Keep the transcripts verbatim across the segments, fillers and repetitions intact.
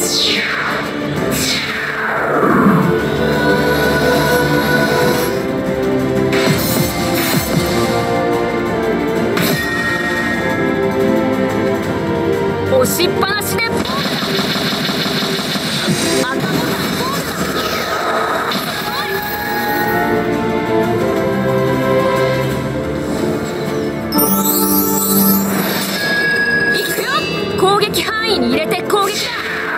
押しっぱなしでボールだ。頭だ。行くよ。攻撃範囲に入れて攻撃だ。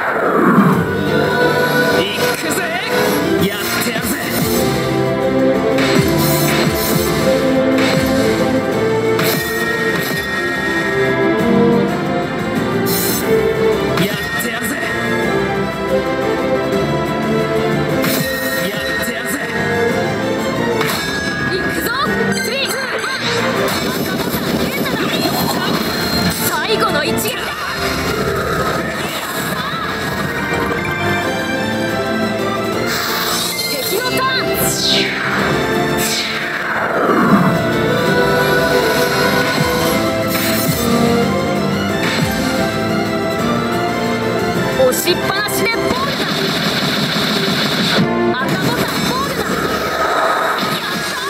行くぜ。やってやるぜ。やってやるぜ。やってやるぜ。 行くぞ。スリー、ツー、ワン。赤ボタン連打だ。最後の一撃だ。敵のターン。押しっぱなしでボールだ。赤ボタンボールだ。や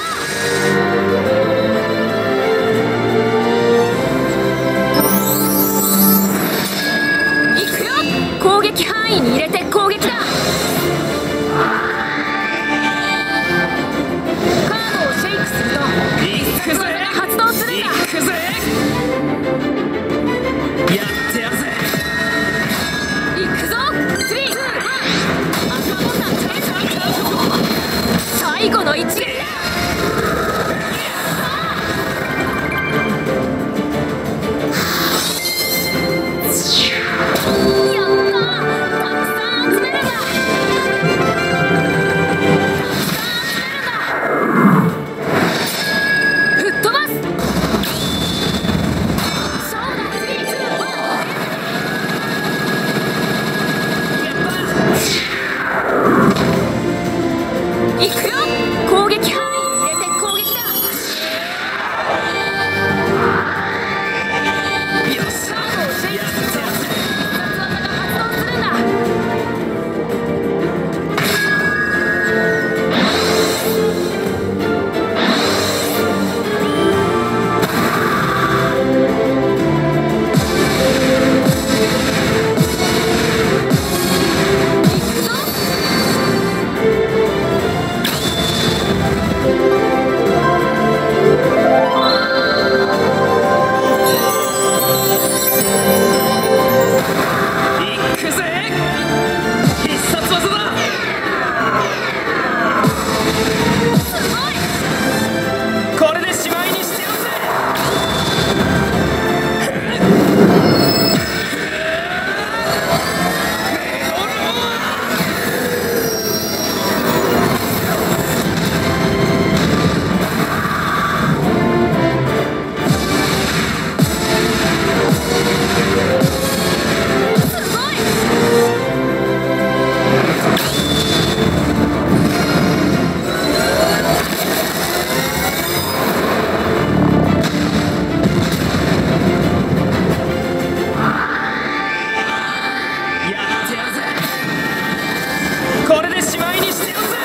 ったー。行くよ。攻撃範囲に入れて攻撃だ。カードをシェイクすると行くぜ。 技が発動するんだ。 行くぜ。やってやるぜ。 行くぞ。スリー、ツー、ワン。赤ボタン連打。最後の一撃だ。やったー。たくさん集めるんだ。吹っ飛ばす。勝負だ。スリー、ツー、ワン。行くよ。攻撃範囲に入れて攻撃だ。 よっしゃ。 カードをシェイクすると必殺技が発動するんだ。行くぞ。 行くぜ。必殺技だ。 すごい。 これでしまいにしてやるぜ。 すごい。 やってやるぜ。これでしまいにしてやるぜ。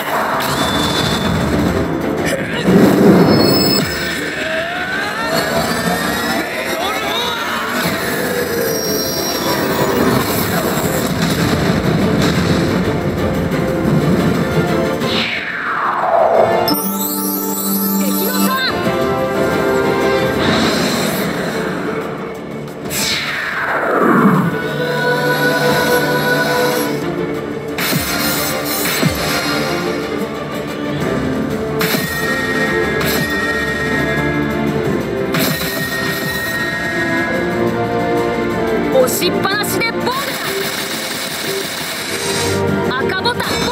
敵のターン。押しっぱなしでボールだ。赤ボタンボ